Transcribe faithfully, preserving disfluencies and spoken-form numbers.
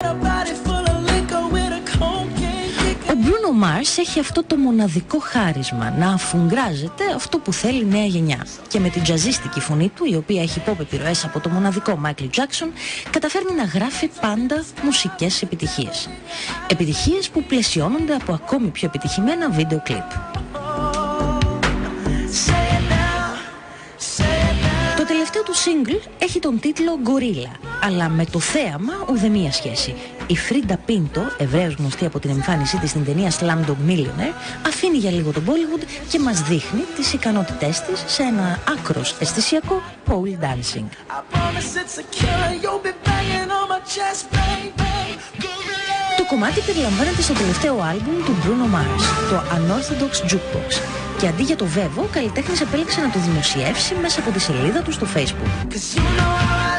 Ο Bruno Mars έχει αυτό το μοναδικό χάρισμα να αφουγκράζεται αυτό που θέλει η νέα γενιά και με την τζαζίστικη φωνή του, η οποία έχει pop επιρροές από το μοναδικό Michael Jackson, καταφέρνει να γράφει πάντα μουσικές επιτυχίες. Επιτυχίες που πλαισιώνονται από ακόμη πιο επιτυχημένα βίντεο κλιπ. Το τελευταίο του single έχει τον τίτλο Gorilla, αλλά με το θέαμα ουδέμια σχέση. Η Φρίντα Πίντο, ευρέως γνωστή από την εμφάνισή της στην ταινία Slumdog Millionaire, αφήνει για λίγο τον Bollywood και μας δείχνει τις ικανότητές της σε ένα άκρος αισθησιακό pole dancing. Το κομμάτι περιλαμβάνεται στο τελευταίο άλμπουμ του Bruno Mars, το Unorthodox Jukebox, και αντί για το Vevo, ο καλλιτέχνης επέλεξε να το δημοσιεύσει μέσα από τη σελίδα του στο Facebook.